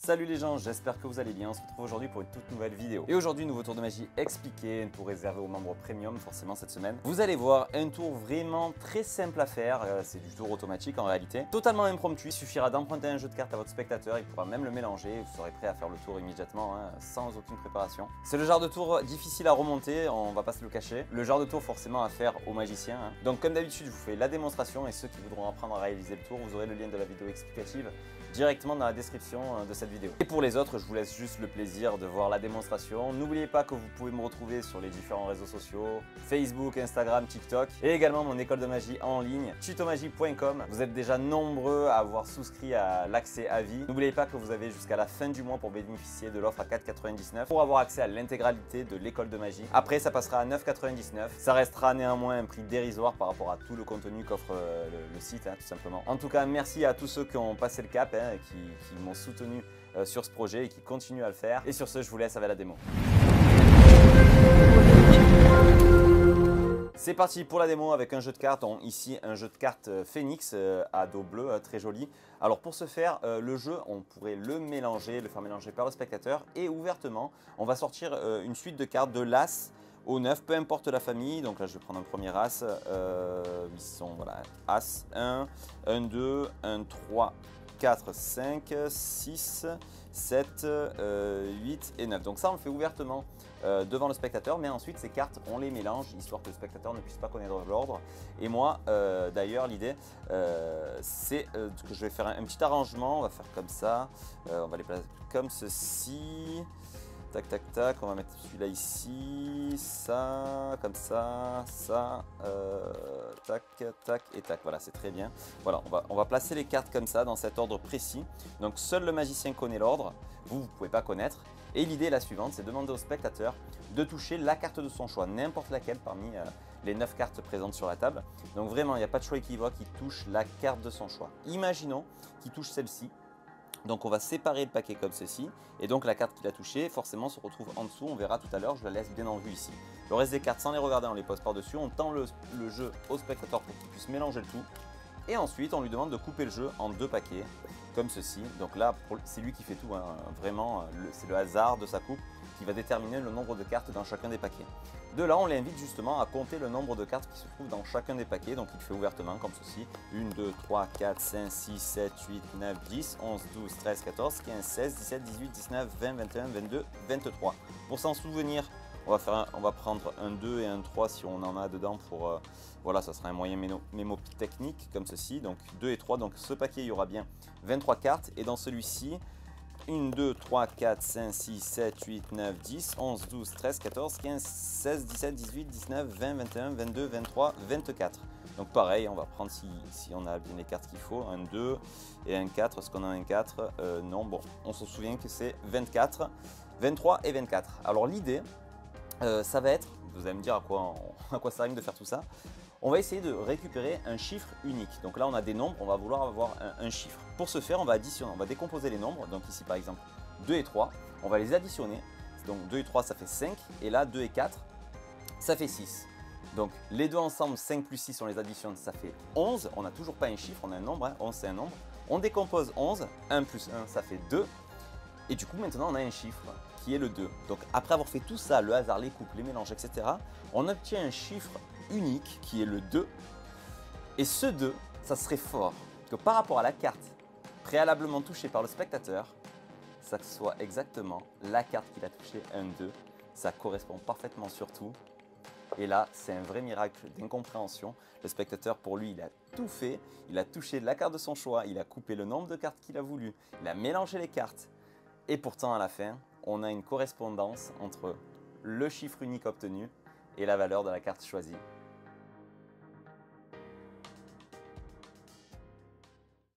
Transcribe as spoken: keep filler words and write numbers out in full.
Salut les gens, j'espère que vous allez bien, on se retrouve aujourd'hui pour une toute nouvelle vidéo. Et aujourd'hui, nouveau tour de magie expliqué, un tour réservé aux membres premium forcément cette semaine. Vous allez voir un tour vraiment très simple à faire, euh, c'est du tour automatique en réalité. Totalement impromptu, il suffira d'emprunter un jeu de cartes à votre spectateur, il pourra même le mélanger, vous serez prêt à faire le tour immédiatement, hein, sans aucune préparation. C'est le genre de tour difficile à remonter, on va pas se le cacher. Le genre de tour forcément à faire aux magiciens. Hein. Donc comme d'habitude, je vous fais la démonstration et ceux qui voudront apprendre à réaliser le tour, vous aurez le lien de la vidéo explicative directement dans la description de cette vidéo. Et pour les autres, je vous laisse juste le plaisir de voir la démonstration. N'oubliez pas que vous pouvez me retrouver sur les différents réseaux sociaux, Facebook, Instagram, TikTok, et également mon école de magie en ligne, tutomagie point com. Vous êtes déjà nombreux à avoir souscrit à l'accès à vie. N'oubliez pas que vous avez jusqu'à la fin du mois pour bénéficier de l'offre à quatre quatre-vingt-dix-neuf pour avoir accès à l'intégralité de l'école de magie. Après, ça passera à neuf quatre-vingt-dix-neuf. Ça restera néanmoins un prix dérisoire par rapport à tout le contenu qu'offre le, le site, hein, tout simplement. En tout cas, merci à tous ceux qui ont passé le cap, hein, et qui, qui m'ont soutenu euh, sur ce projet et qui continuent à le faire. Et sur ce, je vous laisse avec la démo. C'est parti pour la démo avec un jeu de cartes, donc ici un jeu de cartes Phoenix euh, à dos bleu, euh, très joli. Alors pour ce faire, euh, le jeu, on pourrait le mélanger, le faire mélanger par le spectateur et ouvertement, on va sortir euh, une suite de cartes de l'As au neuf, peu importe la famille. Donc là je vais prendre un premier As, euh, ils sont voilà, As un, un deux, un trois, quatre, cinq, six, sept, huit et neuf. Donc ça on le fait ouvertement euh, devant le spectateur, mais ensuite ces cartes on les mélange histoire que le spectateur ne puisse pas connaître l'ordre. Et moi euh, d'ailleurs l'idée euh, c'est euh, que je vais faire un, un petit arrangement, on va faire comme ça, euh, on va les placer comme ceci. Tac, tac, tac, on va mettre celui-là ici, ça, comme ça, ça, euh, tac, tac et tac. Voilà, c'est très bien. Voilà, on va, on va placer les cartes comme ça, dans cet ordre précis. Donc, seul le magicien connaît l'ordre, vous, vous ne pouvez pas connaître. Et l'idée est la suivante, c'est de demander au spectateur de toucher la carte de son choix, n'importe laquelle parmi euh, les neuf cartes présentes sur la table. Donc vraiment, il n'y a pas de choix équivoque, il touche la carte de son choix. Imaginons qu'il touche celle-ci. Donc on va séparer le paquet comme ceci, et donc la carte qu'il a touchée forcément se retrouve en dessous, on verra tout à l'heure, je la laisse bien en vue ici. Le reste des cartes, sans les regarder, on les pose par-dessus, on tend le, le jeu au spectateur pour qu'il puisse mélanger le tout, et ensuite on lui demande de couper le jeu en deux paquets, comme ceci. Donc là, c'est lui qui fait tout, hein. Vraiment, c'est le hasard de sa coupe qui va déterminer le nombre de cartes dans chacun des paquets. De là, on l'invite justement à compter le nombre de cartes qui se trouvent dans chacun des paquets. Donc il fait ouvertement comme ceci. un, deux, trois, quatre, cinq, six, sept, huit, neuf, dix, onze, douze, treize, quatorze, quinze, seize, dix-sept, dix-huit, dix-neuf, vingt, vingt et un, vingt-deux, vingt-trois. Pour s'en souvenir, on va, faire un, on va prendre un deux et un trois si on en a dedans pour... Euh, voilà, ça sera un moyen mémo, mémo technique comme ceci. Donc deux et trois. Donc ce paquet, il y aura bien vingt-trois cartes. Et dans celui-ci... un, deux, trois, quatre, cinq, six, sept, huit, neuf, dix, onze, douze, treize, quatorze, quinze, seize, dix-sept, dix-huit, dix-neuf, vingt, vingt et un, vingt-deux, vingt-trois, vingt-quatre. Donc pareil, on va prendre si, si on a bien les cartes qu'il faut, un deux et un quatre. Est-ce qu'on a un quatre? euh, Non, bon, on se souvient que c'est vingt-quatre, vingt-trois et vingt-quatre. Alors l'idée, euh, ça va être, vous allez me dire à quoi, à quoi ça rime de faire tout ça. On va essayer de récupérer un chiffre unique. Donc là, on a des nombres, on va vouloir avoir un, un chiffre. Pour ce faire, on va additionner, on va décomposer les nombres. Donc ici, par exemple, deux et trois, on va les additionner. Donc deux et trois, ça fait cinq. Et là, deux et quatre, ça fait six. Donc les deux ensemble, cinq plus six, on les additionne, ça fait onze. On n'a toujours pas un chiffre, on a un nombre, hein. onze c'est un nombre. On décompose onze, un plus un, ça fait deux. Et du coup, maintenant, on a un chiffre qui est le deux. Donc après avoir fait tout ça, le hasard, les coupes, les mélanges, et cetera, on obtient un chiffre unique qui est le deux. Et ce deux, ça serait fort que par rapport à la carte préalablement touchée par le spectateur, ça soit exactement la carte qu'il a touchée, un deux. Ça correspond parfaitement sur tout. Et là, c'est un vrai miracle d'incompréhension. Le spectateur, pour lui, il a tout fait. Il a touché la carte de son choix. Il a coupé le nombre de cartes qu'il a voulu. Il a mélangé les cartes. Et pourtant, à la fin, on a une correspondance entre le chiffre unique obtenu et la valeur de la carte choisie.